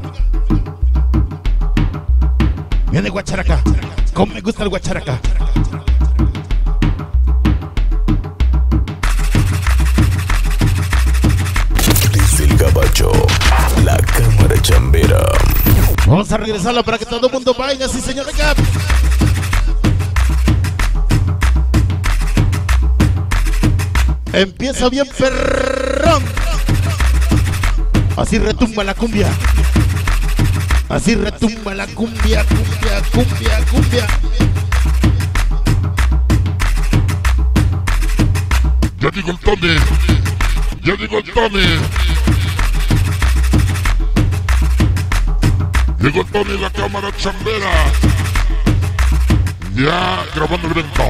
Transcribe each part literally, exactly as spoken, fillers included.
Viene guacharaca. Como me gusta el guacharaca. Desde el gabacho, la cámara chambera. Vamos a regresarlo para que todo el mundo baile, sí señor. Venga. Empieza bien perrón. Así retumba la cumbia. Así retumba la cumbia, cumbia, cumbia, cumbia. Ya digo el Tony. Ya digo el Tony. Llegó Tony, la cámara chambera. Ya grabando el evento.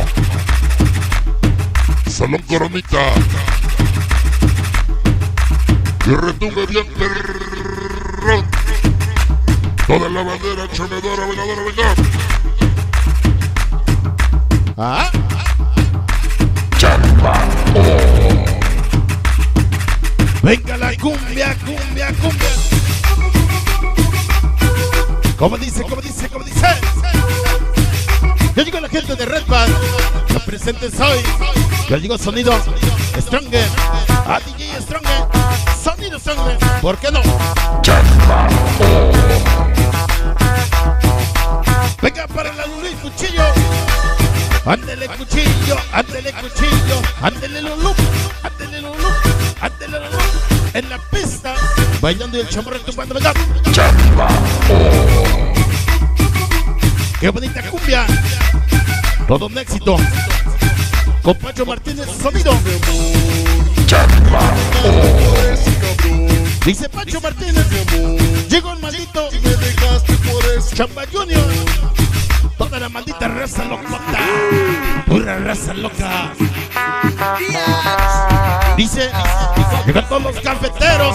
Salón Coronita. Que retumbe bien perrón. Toda la bandera chonedora, vengadora, venga. ¿Ah? Chamba. Oh. Venga la cumbia, cumbia, cumbia. Como dice, como dice, como dice. Ya llegó la gente de Red Band. Los presentes hoy. Ya llegó sonido Stronger. A D J Stronger. Sonido Stronger. ¿Por qué no? Chamba. Oh. Venga para la Lulú y Cuchillo. Ándele cuchillo, ándele cuchillo, ándele Lulú, ándele Lulú, ándele Lulú. En la pista, bailando y el chamorro tumbando, venga. Chamba. Oh. Qué bonita cumbia. Todo un éxito. Con Pancho Martínez, sonido. Chamba. Oh. Dice Pancho Martínez. Llegó el maldito Chamba Junior. Toda la maldita raza locota. Pura raza loca. Dice, llegan todos los cafeteros.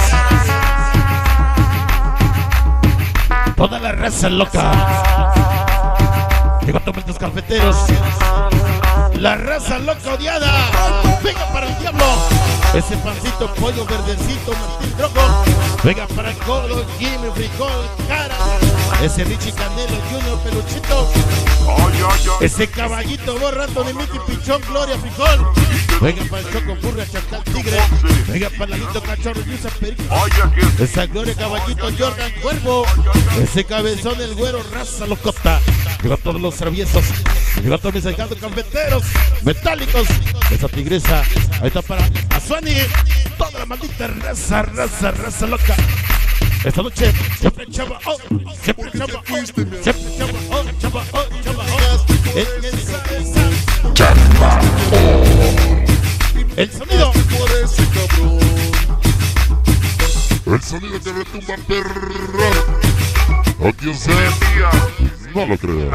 Toda la raza loca. Llegan todos los cafeteros. La raza loca odiada. Venga para el diablo. Ese pancito, pollo verdecito, Martín Drogo. Venga para el codo, Jimmy, frijol, cara. Ese Richie Canelo, Junior, peluchito. Ese caballito, borrato de Mickey, Pichón, Gloria, frijol. Venga para el Choco, Furra, Chacal, Tigre. Venga para el Lalito, Cachorro, Yusa, Perico. Esa Gloria, caballito, Jordan, Cuervo. Ese cabezón, el güero, raza locota. Llegó todos los traviesos. Llegó todos mis encantos cafeteros, metálicos. Esa tigresa, ahí está para Azuani. Toda la maldita raza, raza, raza loca. Esta noche, siempre chava, oh, siempre chava, oh, siempre chava, oh, chava, oh, chava, oh. El, esa, esa. Chamba. El sonido. El sonido que retumba perrón. Aunque usted no lo creo.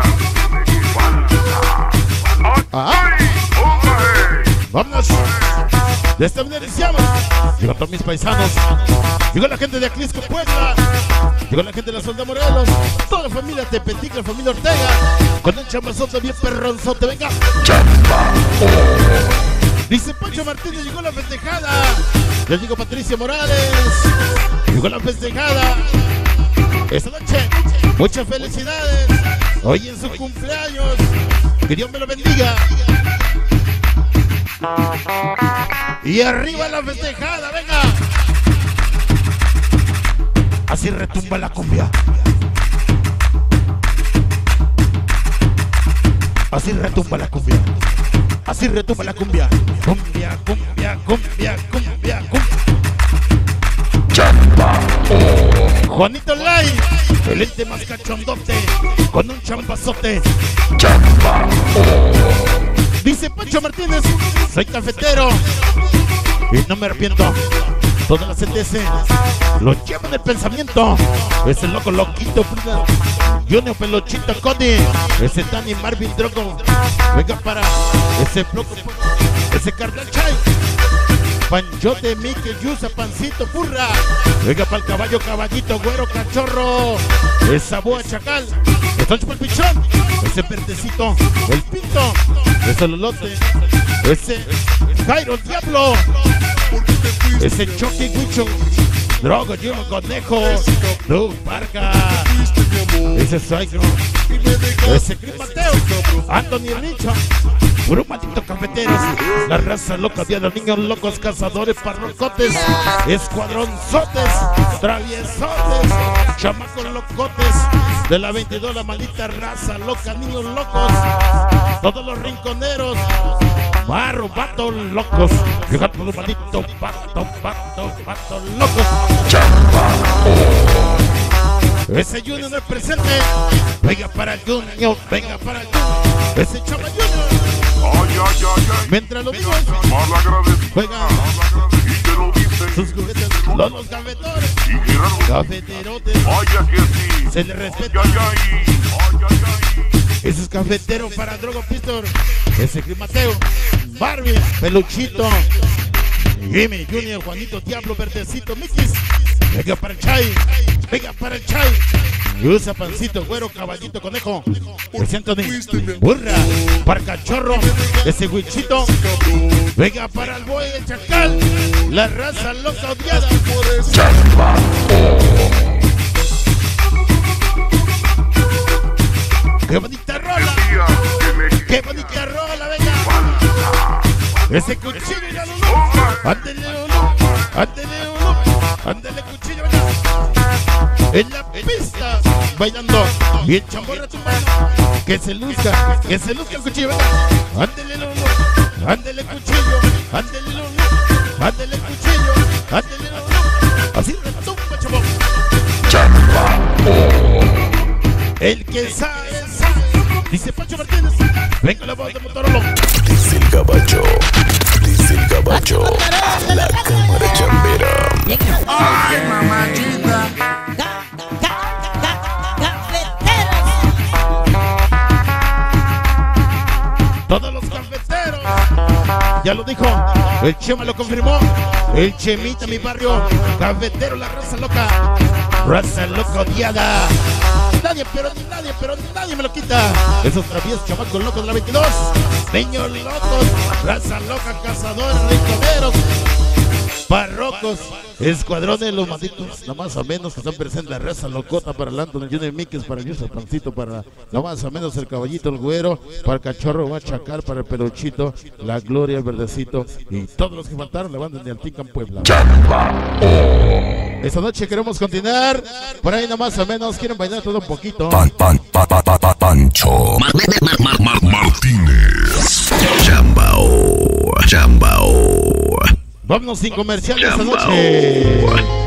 Ah. Vámonos. De esta manera iniciamos. Llegó todos mis paisanos. Llegó la gente de Aclisco, Puebla. Llegó la gente de la Sonda Morelos. Toda la familia Tepetic, la familia Ortega. Con un chambazote bien perronzote. Venga. Chamba. Dice Pancho Martínez, llegó la festejada. Ya llegó Patricia Morales. Llegó la festejada. Esta noche, muchas felicidades. Hoy en su cumpleaños. Que Dios me lo bendiga. Y arriba la festejada, venga. Así retumba la cumbia. Así retumba la cumbia. Así retumba la cumbia. Cumbia, cumbia, cumbia, cumbia, cumbia. Chamba. Juanito Lai, el ente más cachondote, con un champazote. Chamba. Dice Pancho Martínez, soy cafetero y no me arrepiento. Todas las C T C lo llevo en el pensamiento. Ese loco loquito, Junior Pelochito Cody, ese Danny Marvin Drogo. Venga para ese bloco, ese Carnal Chay, Panchote, Mickey, Yusa, Pancito, Furra. Venga para el caballo, caballito, güero, cachorro. Esa boa chacal. Estoy para el pichón. Ese pertecito, el pinto. Ese lolote. Ese Jairo, el diablo. Ese Choque Guicho. Drogo, Jimmy Conejo, Doug Parca, ese Psycho, ese Chris Mateo, Anthony Richa, puro maldito cafeteros, la raza loca de los niños locos, cazadores, parrocotes, escuadronzotes, traviesotes, chamacos locotes, de la veintidós, la maldita raza loca, niños locos, todos los rinconeros, barro, vatos locos, fíjate los malditos patos, patos, patos locos. Ese Junior no es presente, venga para el Junior, venga para el Junior, ese Chava Junior. Mientras los niños juegan sus juguetes, los, los cafetores, cafeterotes, se les respeta. Ese es cafetero para Drogo Pistol, ese Chris Mateo, Barbie, Peluchito, Jimmy, Junior, Juanito, Diablo, Verdecito, Mikis. Venga para el Chay, venga para el Chay. Usa Pancito, Güero, Caballito, Conejo, el Anthony, Burra, para Cachorro, ese Huichito. Venga para el Boy, el Chacal, la raza loca odiada. ¡Qué bonita rola! ¡Qué bonita rola, venga! Ese cuchillo y la Lulú. Ándele, Lulú. Ándele, Lulú. Ándele, cuchillo, venga. En la pista, bailando. Y el chamborra tumbando. Que se luzca, que se luzca el cuchillo, venga. Ándele, Lulú. Ándele, cuchillo. Ándele, Lulú. Ándele, cuchillo. Ándele, Lulú. Así retumba, chavo. El que sabe, sabe. Dice Pancho Martínez. Venga la voz de Motorola. Dice el gabacho. Dice el gabacho. La cámara chambera. Ay, mamachita. Todos los cafeteros. Ya lo dijo. El Chema lo confirmó. El Chemita, mi barrio. Cafetero, la raza loca. Raza loca odiada. Nadie, pero ni nadie, pero ni nadie me lo quita. Esos traviesos chamacos locos de la veintidós. Niños locos, raza loca, cazadores, rinconeros, parrocos, escuadrones, los malditos, nada más o menos que están presentes la raza locota para el Anthony Junior Mikis, para el Yusuf Pancito, para nada más o menos el Caballito, el Güero, para el Cachorro, Guachacal, para el Peluchito, la Gloria, el Verdecito y todos los que faltaron, la banda de Altincan Puebla. Esta noche queremos continuar, por ahí nada más o menos, quieren bailar todo un poquito. Pan, pan, pa, pa, pa, pa, Pancho Mar, Mar, Mar, Mar, Martínez. Chambao, Chambao. Vámonos sin comercial esta noche.